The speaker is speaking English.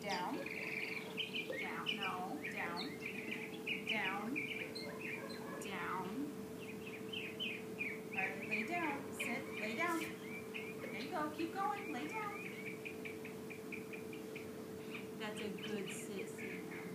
Down. Down. No. Down. Down. Down. All right, lay down. Sit. Lay down. There you go. Keep going. Lay down. That's a good sissy.